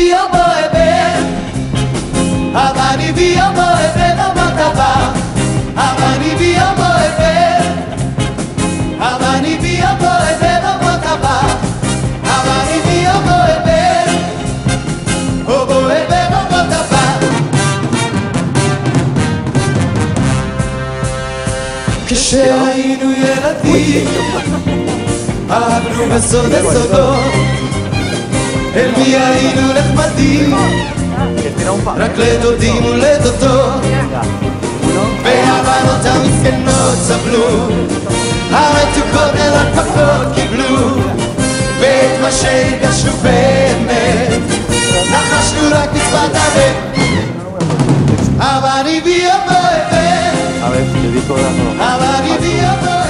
ויבוא אבן, הבני ויבוא אבן המטבה, הבני ויבוא אבן, הבני ויבוא אבן המטבה, הבני ויבוא אבן, ובוא אבן המטבה. כשהיינו ילדים אהבנו בסוד הסודות, אל מי היינו נחמדים, רק לדודים ולדודות, והבנות המסכנות סבלו, המתוקות אל הפחות קיבלו, ואת מה שהרגשנו באמת נחשנו רק בשפת הבן. הבני ויבוא אבן, הבני ויבוא